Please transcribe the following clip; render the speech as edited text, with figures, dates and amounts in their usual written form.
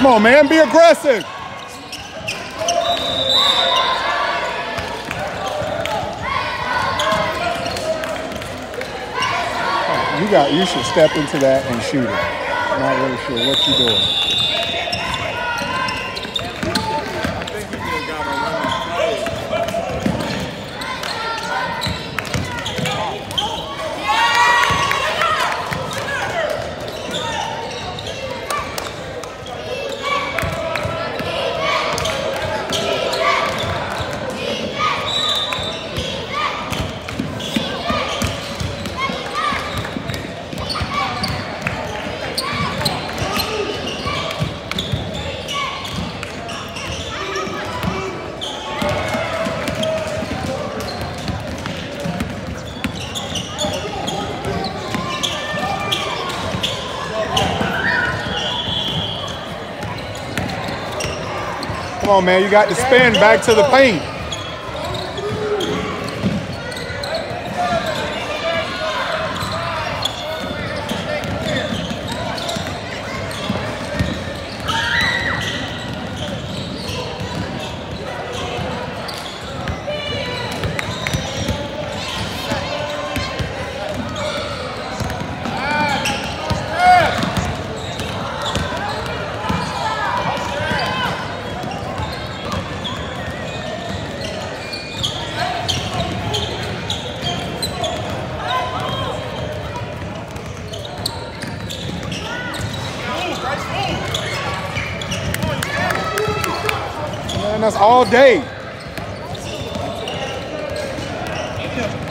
Come on, man, be aggressive. You should step into that and shoot it. I'm not really sure what you're doing. Come on, man, you got to spin back to the paint. Man, that's all day.